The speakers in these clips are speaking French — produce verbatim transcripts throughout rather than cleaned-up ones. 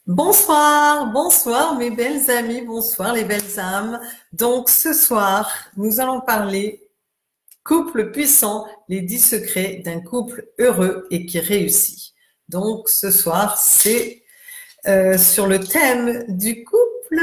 Bonsoir, bonsoir mes belles amies, bonsoir les belles âmes. Donc ce soir, nous allons parler couple puissant, les dix secrets d'un couple heureux et qui réussit. Donc ce soir, c'est euh, sur le thème du couple.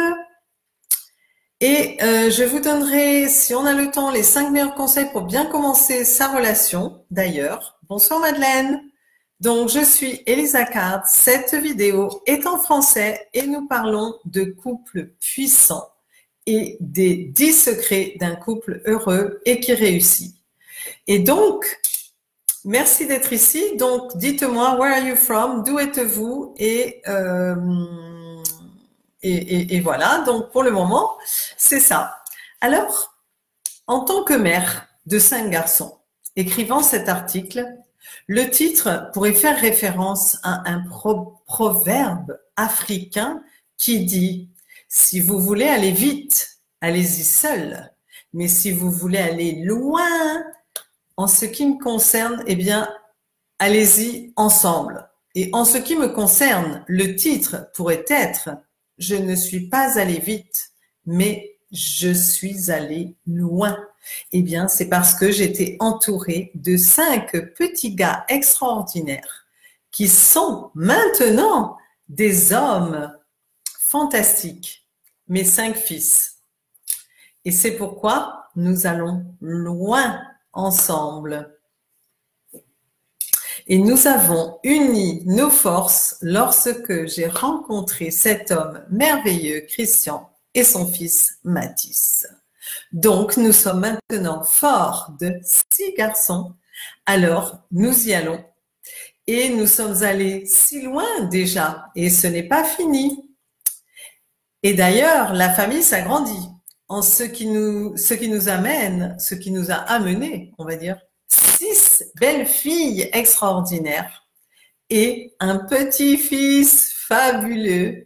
Et euh, je vous donnerai, si on a le temps, les cinq meilleurs conseils pour bien commencer sa relation. D'ailleurs, bonsoir Madeleine. Donc, je suis Elisa Card. Cette vidéo est en français et nous parlons de couple puissant et des dix secrets d'un couple heureux et qui réussit. Et donc, merci d'être ici. Donc, dites-moi, where are you from? D'où êtes-vous? Et, euh, et, et, et voilà. Donc, pour le moment, c'est ça. Alors, en tant que mère de cinq garçons, écrivant cet article, le titre pourrait faire référence à un pro proverbe africain qui dit « Si vous voulez aller vite, allez-y seul. Mais si vous voulez aller loin, en ce qui me concerne, eh bien, allez-y ensemble. » Et en ce qui me concerne, le titre pourrait être « Je ne suis pas allé vite, mais je suis allé loin. » Eh bien, c'est parce que j'étais entourée de cinq petits gars extraordinaires qui sont maintenant des hommes fantastiques, mes cinq fils. Et c'est pourquoi nous allons loin ensemble. Et nous avons uni nos forces lorsque j'ai rencontré cet homme merveilleux, Christian, et son fils Mathis. Donc, nous sommes maintenant forts de six garçons. Alors, nous y allons. Et nous sommes allés si loin déjà. Et ce n'est pas fini. Et d'ailleurs, la famille s'agrandit. En ce qui nous, ce qui nous amène, ce qui nous a amené, on va dire, six belles filles extraordinaires et un petit-fils fabuleux.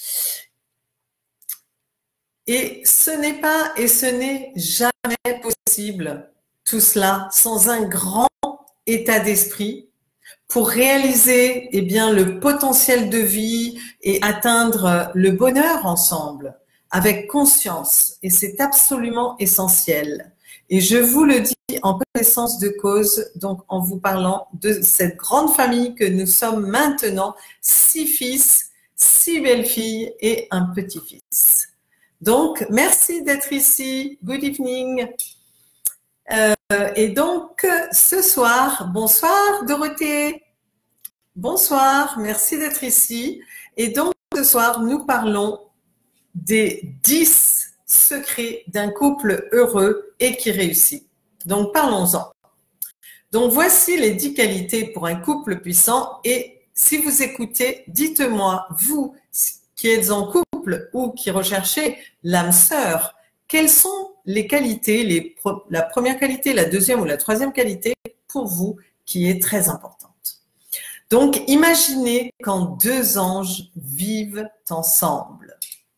Et ce n'est pas et ce n'est jamais possible, tout cela, sans un grand état d'esprit pour réaliser eh bien, le potentiel de vie et atteindre le bonheur ensemble, avec conscience. Et c'est absolument essentiel. Et je vous le dis en connaissance de cause, donc en vous parlant de cette grande famille que nous sommes maintenant, six fils, six belles filles et un petit-fils. Donc, merci d'être ici. Good evening. Euh, et donc, ce soir, bonsoir Dorothée. Bonsoir, merci d'être ici. Et donc, ce soir, nous parlons des dix secrets d'un couple heureux et qui réussit. Donc, parlons-en. Donc, voici les dix qualités pour un couple puissant. Et si vous écoutez, dites-moi, vous qui êtes en couple ou qui recherchez l'âme sœur, quelles sont les qualités, les, la première qualité, la deuxième ou la troisième qualité pour vous qui est très importante. Donc, imaginez quand deux anges vivent ensemble.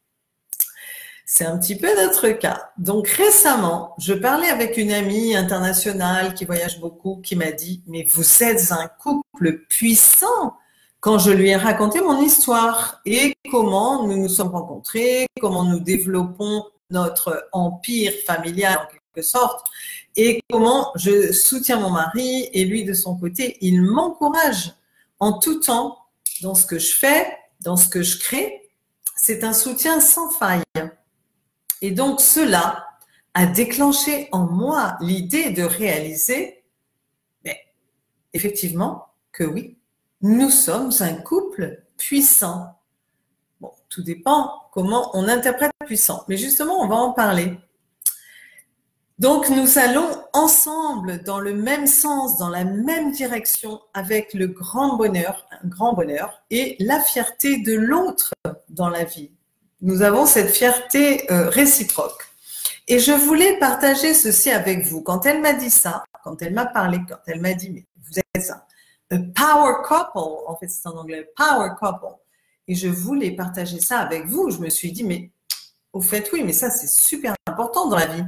C'est un petit peu notre cas. Donc, récemment, je parlais avec une amie internationale qui voyage beaucoup, qui m'a dit « Mais vous êtes un couple puissant !» Quand je lui ai raconté mon histoire et comment nous nous sommes rencontrés, comment nous développons notre empire familial en quelque sorte, et comment je soutiens mon mari et lui de son côté, il m'encourage en tout temps dans ce que je fais, dans ce que je crée. C'est un soutien sans faille. Et donc cela a déclenché en moi l'idée de réaliser, mais effectivement que oui, nous sommes un couple puissant. Bon, tout dépend comment on interprète puissant. Mais justement, on va en parler. Donc, nous allons ensemble dans le même sens, dans la même direction, avec le grand bonheur, un grand bonheur, et la fierté de l'autre dans la vie. Nous avons cette fierté euh, réciproque. Et je voulais partager ceci avec vous. Quand elle m'a dit ça, quand elle m'a parlé, quand elle m'a dit, mais vous êtes ça. A power couple, en fait c'est en anglais, power couple. Et je voulais partager ça avec vous. Je me suis dit, mais au fait, oui, mais ça c'est super important dans la vie.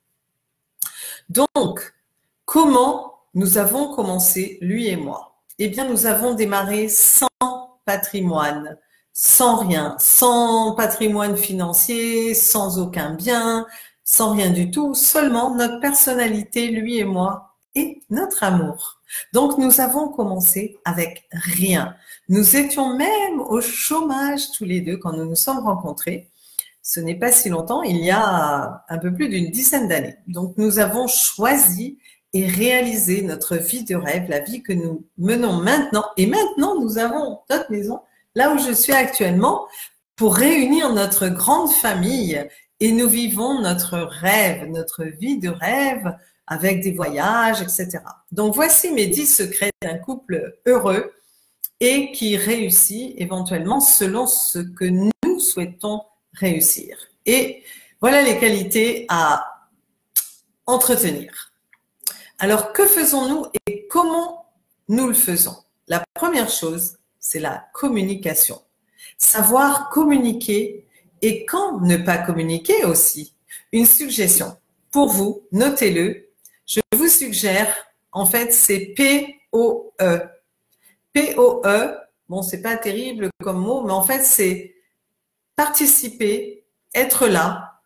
Donc, comment nous avons commencé, lui et moi? Eh bien, nous avons démarré sans patrimoine, sans rien, sans patrimoine financier, sans aucun bien, sans rien du tout, seulement notre personnalité, lui et moi, et notre amour. Donc, nous avons commencé avec rien. Nous étions même au chômage tous les deux quand nous nous sommes rencontrés. Ce n'est pas si longtemps, il y a un peu plus d'une dizaine d'années. Donc, nous avons choisi et réalisé notre vie de rêve, la vie que nous menons maintenant. Et maintenant, nous avons notre maison, là où je suis actuellement, pour réunir notre grande famille. Et nous vivons notre rêve, notre vie de rêve, avec des voyages, et cetera. Donc, voici mes dix secrets d'un couple heureux et qui réussit éventuellement selon ce que nous souhaitons réussir. Et voilà les qualités à entretenir. Alors, que faisons-nous et comment nous le faisons? La première chose, c'est la communication. Savoir communiquer et quand ne pas communiquer aussi. Une suggestion pour vous, notez-le. Je vous suggère, en fait, c'est P O E. P O E, bon, c'est pas terrible comme mot, mais en fait, c'est participer, être là,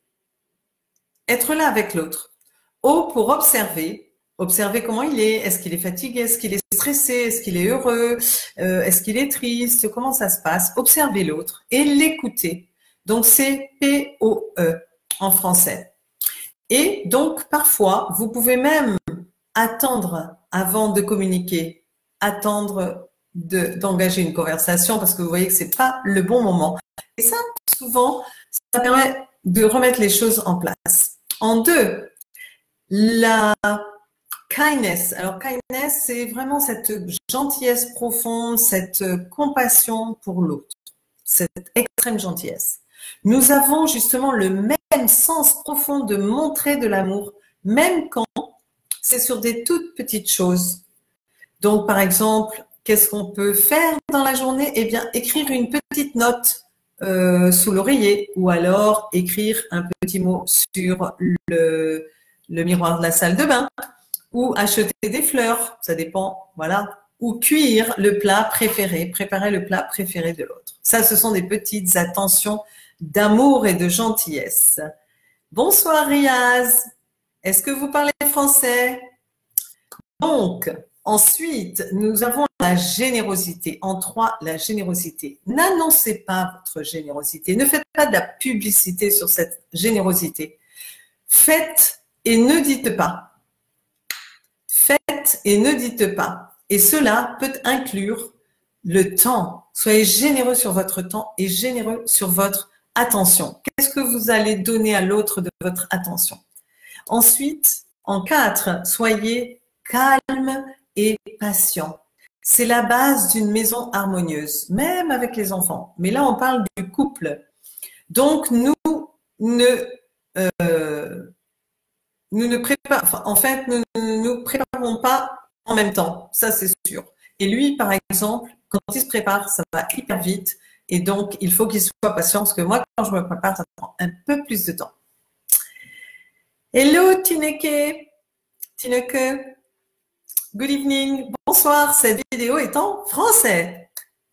être là avec l'autre. O pour observer, observer comment il est, est-ce qu'il est fatigué, est-ce qu'il est stressé, est-ce qu'il est heureux, euh, est-ce qu'il est triste, comment ça se passe. Observer l'autre et l'écouter. Donc, c'est P O E en français. Et donc, parfois, vous pouvez même attendre avant de communiquer, attendre de, d'engager une conversation parce que vous voyez que c'est pas le bon moment. Et ça, souvent, ça permet de remettre les choses en place. En deux, la kindness. Alors, kindness, c'est vraiment cette gentillesse profonde, cette compassion pour l'autre, cette extrême gentillesse. Nous avons justement le même sens profond de montrer de l'amour, même quand c'est sur des toutes petites choses. Donc, par exemple, qu'est-ce qu'on peut faire dans la journée? Eh bien, écrire une petite note euh, sous l'oreiller ou alors écrire un petit mot sur le, le miroir de la salle de bain ou acheter des fleurs, ça dépend, voilà. Ou cuire le plat préféré, préparer le plat préféré de l'autre. Ça, ce sont des petites attentions d'amour et de gentillesse. Bonsoir Riaz, est-ce que vous parlez français? Donc, ensuite, nous avons la générosité. En trois, la générosité. N'annoncez pas votre générosité. Ne faites pas de la publicité sur cette générosité. Faites et ne dites pas. Faites et ne dites pas. Et cela peut inclure le temps. Soyez généreux sur votre temps et généreux sur votre attention. Qu'est-ce que vous allez donner à l'autre de votre attention? Ensuite, en quatre, soyez calme et patient. C'est la base d'une maison harmonieuse, même avec les enfants. Mais là, on parle du couple. Donc, nous ne, euh, nous ne préparons, enfin, en fait, nous ne nous préparons pas en même temps. Ça, c'est sûr. Et lui, par exemple, quand il se prépare, ça va hyper vite. Et donc, il faut qu'il soit patient parce que moi, quand je me prépare, ça prend un peu plus de temps. Hello, Tineke. Tineke. Good evening. Bonsoir. Cette vidéo est en français.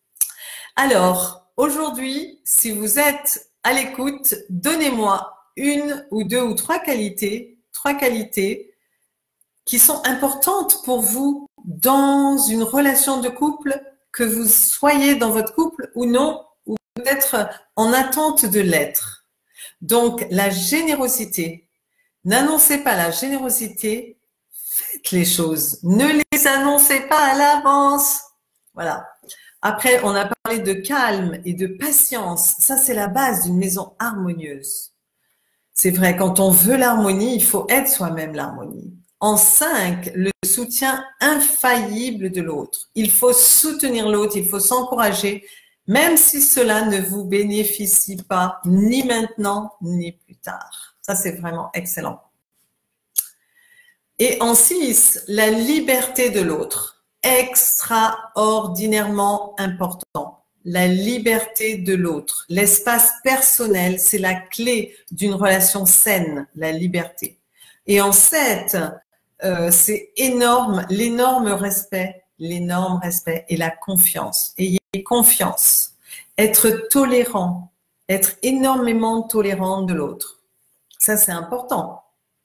Alors, aujourd'hui, si vous êtes à l'écoute, donnez-moi une ou deux ou trois qualités, trois qualités qui sont importantes pour vous dans une relation de couple, que vous soyez dans votre couple ou non, ou peut-être en attente de l'être. Donc, la générosité. N'annoncez pas la générosité, faites les choses. Ne les annoncez pas à l'avance. Voilà. Après, on a parlé de calme et de patience. Ça, c'est la base d'une maison harmonieuse. C'est vrai, quand on veut l'harmonie, il faut être soi-même l'harmonie. En cinq, le soutien infaillible de l'autre. Il faut soutenir l'autre, il faut s'encourager, même si cela ne vous bénéficie pas ni maintenant ni plus tard. Ça, c'est vraiment excellent. Et en six, la liberté de l'autre. Extraordinairement important. La liberté de l'autre. L'espace personnel, c'est la clé d'une relation saine, la liberté. Et en sept, euh, c'est énorme, l'énorme respect, l'énorme respect et la confiance. Ayez confiance. être tolérant, être énormément tolérant de l'autre. Ça, c'est important.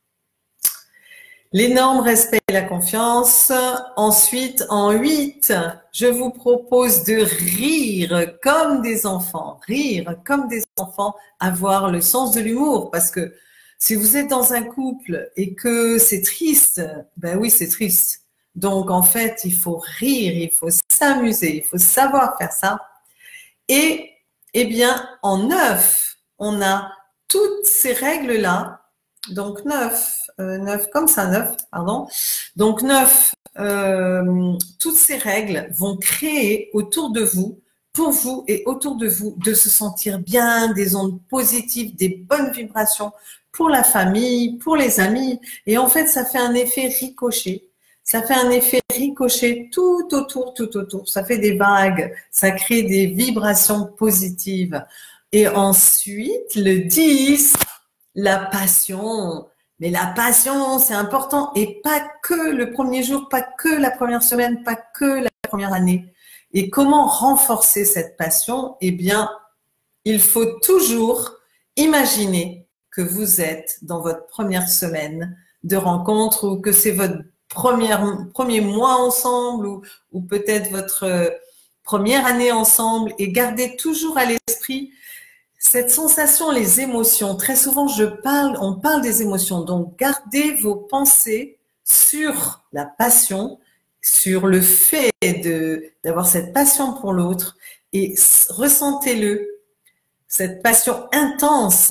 Les normes, respect et la confiance. Ensuite, en huit, je vous propose de rire comme des enfants. Rire comme des enfants, avoir le sens de l'humour. Parce que si vous êtes dans un couple et que c'est triste, ben oui, c'est triste. Donc, en fait, il faut rire, il faut s'amuser, il faut savoir faire ça. Et, eh bien, en neuf, on a toutes ces règles-là. Donc, neuf, euh, neuf, comme ça, neuf, pardon. Donc, neuf, euh, toutes ces règles vont créer autour de vous, pour vous et autour de vous, de se sentir bien, des ondes positives, des bonnes vibrations pour la famille, pour les amis. Et en fait, ça fait un effet ricochet. Ça fait un effet ricochet tout autour, tout autour. Ça fait des vagues, ça crée des vibrations positives. Et ensuite, le dix, la passion. Mais la passion, c'est important. Et pas que le premier jour, pas que la première semaine, pas que la première année. Et comment renforcer cette passion? Eh bien, il faut toujours imaginer que vous êtes dans votre première semaine de rencontre ou que c'est votre première, premier mois ensemble ou, ou peut-être votre première année ensemble et gardez toujours à l'esprit cette sensation, les émotions. Très souvent, je parle, on parle des émotions. Donc, gardez vos pensées sur la passion, sur le fait de, d'avoir cette passion pour l'autre et ressentez-le, cette passion intense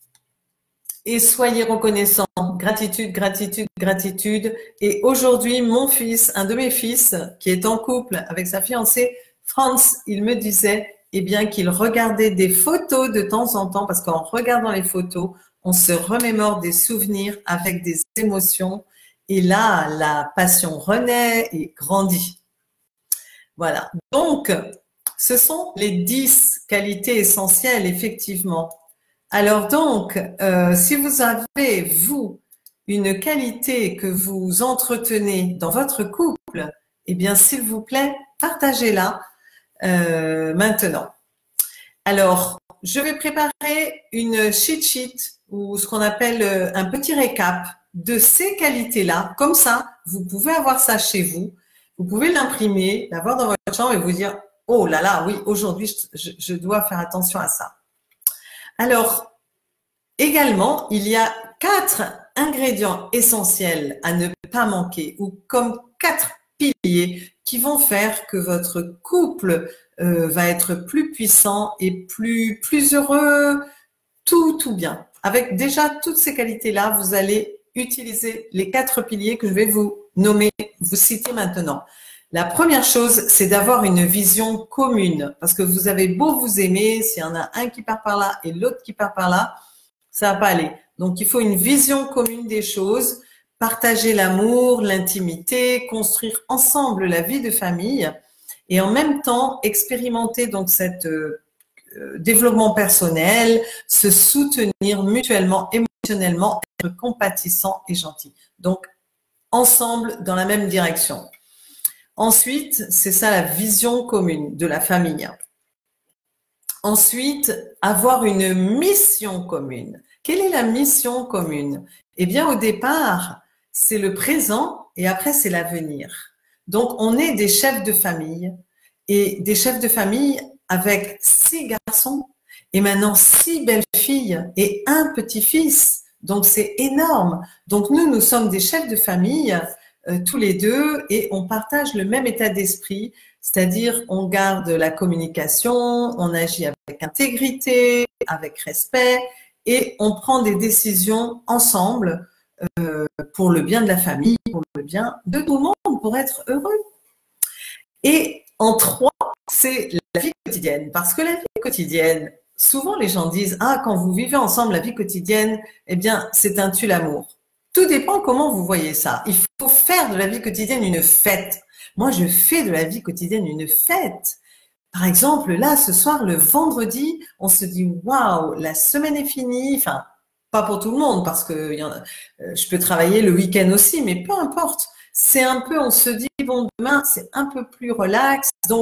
et soyez reconnaissants. Gratitude, gratitude, gratitude. Et aujourd'hui, mon fils, un de mes fils, qui est en couple avec sa fiancée, Franz, il me disait eh bien, qu'il regardait des photos de temps en temps, parce qu'en regardant les photos, on se remémore des souvenirs avec des émotions. Et là, la passion renaît et grandit. Voilà. Donc, ce sont les dix qualités essentielles, effectivement. Alors donc, euh, si vous avez, vous, une qualité que vous entretenez dans votre couple, eh bien, s'il vous plaît, partagez-la euh, maintenant. Alors, je vais préparer une cheat sheet ou ce qu'on appelle un petit récap de ces qualités-là. Comme ça, vous pouvez avoir ça chez vous. Vous pouvez l'imprimer, l'avoir dans votre chambre et vous dire « Oh là là, oui, aujourd'hui, je, je dois faire attention à ça. » Alors, également, il y a quatre ingrédients essentiels à ne pas manquer ou comme quatre piliers qui vont faire que votre couple euh, va être plus puissant et plus, plus heureux, tout, tout bien. Avec déjà toutes ces qualités-là, vous allez utiliser les quatre piliers que je vais vous nommer, vous citer maintenant. La première chose, c'est d'avoir une vision commune parce que vous avez beau vous aimer, s'il y en a un qui part par là et l'autre qui part par là, ça va pas aller. Donc, il faut une vision commune des choses, partager l'amour, l'intimité, construire ensemble la vie de famille et en même temps expérimenter donc cet euh, développement personnel, se soutenir mutuellement, émotionnellement, être compatissant et gentil. Donc, ensemble dans la même direction. Ensuite, c'est ça la vision commune de la famille. Ensuite, avoir une mission commune. Quelle est la mission commune? Eh bien, au départ, c'est le présent et après, c'est l'avenir. Donc, on est des chefs de famille et des chefs de famille avec six garçons et maintenant six belles filles et un petit-fils. Donc, c'est énorme. Donc, nous, nous sommes des chefs de famille euh, tous les deux et on partage le même état d'esprit, c'est-à-dire on garde la communication, on agit avec intégrité, avec respect et on prend des décisions ensemble euh, pour le bien de la famille, pour le bien de tout le monde, pour être heureux. Et en trois, c'est la vie quotidienne. Parce que la vie quotidienne, souvent les gens disent « Ah, quand vous vivez ensemble la vie quotidienne, eh bien, c'est un tue l'amour. » Tout dépend comment vous voyez ça. Il faut faire de la vie quotidienne une fête. Moi, je fais de la vie quotidienne une fête. Par exemple, là, ce soir, le vendredi, on se dit « Waouh, la semaine est finie. » Enfin, pas pour tout le monde parce que y en a, euh, je peux travailler le week-end aussi, mais peu importe. C'est un peu, on se dit « Bon, demain, c'est un peu plus relax. » Donc,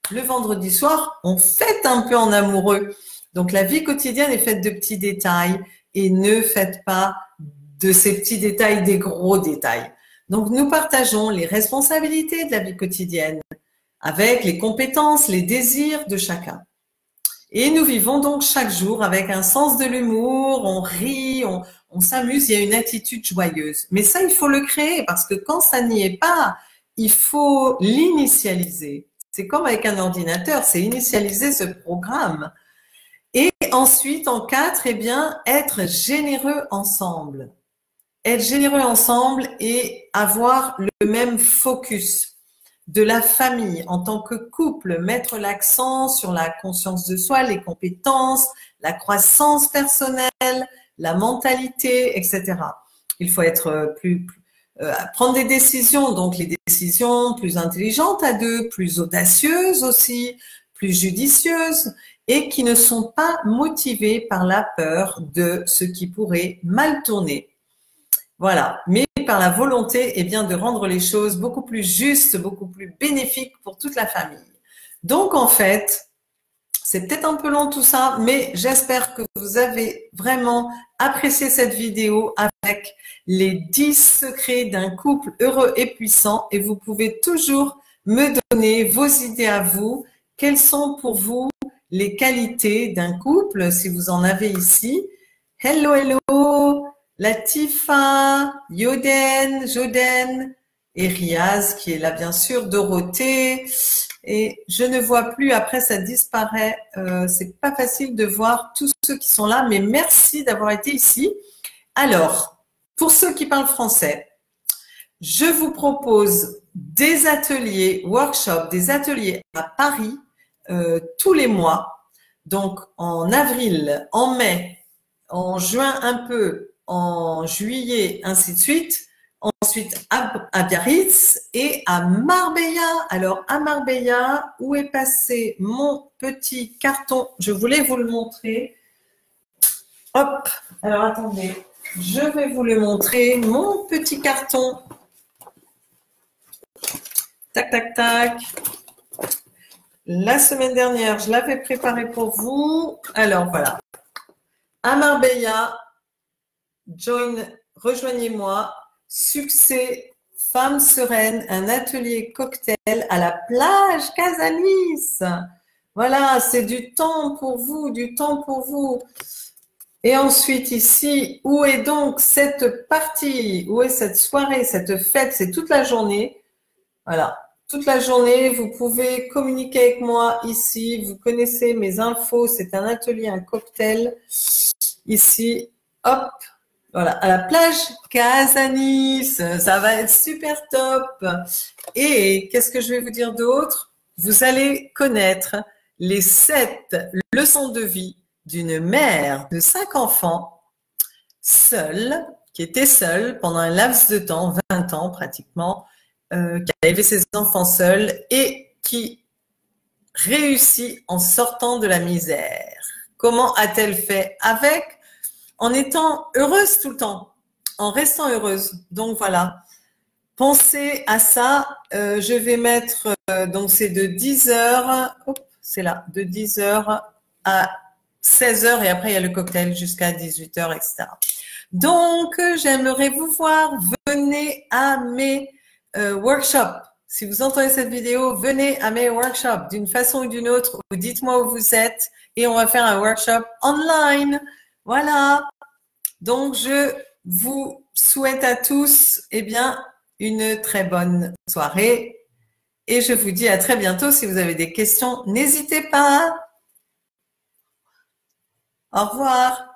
le vendredi soir, on fête un peu en amoureux. Donc, la vie quotidienne est faite de petits détails et ne faites pas de ces petits détails des gros détails. Donc, nous partageons les responsabilités de la vie quotidienne avec les compétences, les désirs de chacun. Et nous vivons donc chaque jour avec un sens de l'humour, on rit, on, on s'amuse, il y a une attitude joyeuse. Mais ça, il faut le créer parce que quand ça n'y est pas, il faut l'initialiser. C'est comme avec un ordinateur, c'est initialiser ce programme. Et ensuite, en quatre, eh bien, être généreux ensemble. Être généreux ensemble et avoir le même focus de la famille en tant que couple, mettre l'accent sur la conscience de soi, les compétences, la croissance personnelle, la mentalité, et cetera. Il faut être plus, plus euh, prendre des décisions, donc les décisions plus intelligentes à deux, plus audacieuses aussi, plus judicieuses et qui ne sont pas motivées par la peur de ce qui pourrait mal tourner. Voilà, mais par la volonté eh bien, de rendre les choses beaucoup plus justes, beaucoup plus bénéfiques pour toute la famille. Donc, en fait, c'est peut-être un peu long tout ça, mais j'espère que vous avez vraiment apprécié cette vidéo avec les dix secrets d'un couple heureux et puissant. Et vous pouvez toujours me donner vos idées à vous. Quelles sont pour vous les qualités d'un couple, si vous en avez ici? Hello, hello! Latifa, Yoden, Joden et Riaz qui est là bien sûr, Dorothée et je ne vois plus, après ça disparaît, euh, c'est pas facile de voir tous ceux qui sont là mais merci d'avoir été ici. Alors, pour ceux qui parlent français, je vous propose des ateliers, workshops, des ateliers à Paris euh, tous les mois, donc en avril, en mai, en juin un peu, en juillet, ainsi de suite. Ensuite, à, à Biarritz et à Marbella. Alors, à Marbella, où est passé mon petit carton? Je voulais vous le montrer. Hop, alors attendez, je vais vous le montrer. Mon petit carton. Tac, tac, tac. La semaine dernière, je l'avais préparé pour vous. Alors, voilà. À Marbella, join, rejoignez-moi. Succès, femme sereine, un atelier cocktail à la plage Casalis. Voilà, c'est du temps pour vous, du temps pour vous. Et ensuite ici, où est donc cette partie? Où est cette soirée, cette fête? C'est toute la journée. Voilà, toute la journée, vous pouvez communiquer avec moi ici. Vous connaissez mes infos, c'est un atelier, un cocktail. Ici, hop. Voilà, à la plage Casanis, ça va être super top. Et qu'est-ce que je vais vous dire d'autre? Vous allez connaître les sept leçons de vie d'une mère de cinq enfants, seule, qui était seule pendant un laps de temps, vingt ans pratiquement, euh, qui a élevé ses enfants seule et qui réussit en sortant de la misère. Comment a-t-elle fait? Avec en étant heureuse tout le temps, en restant heureuse. Donc voilà, pensez à ça. Euh, je vais mettre, euh, donc c'est de dix heures, c'est là, de dix heures à seize heures et après il y a le cocktail jusqu'à dix-huit heures, et cetera. Donc, j'aimerais vous voir. Venez à mes euh, workshops. Si vous entendez cette vidéo, venez à mes workshops d'une façon ou d'une autre. Ou dites-moi où vous êtes et on va faire un workshop online. Voilà. Donc, je vous souhaite à tous, eh bien, une très bonne soirée et je vous dis à très bientôt. Si vous avez des questions, n'hésitez pas. Au revoir.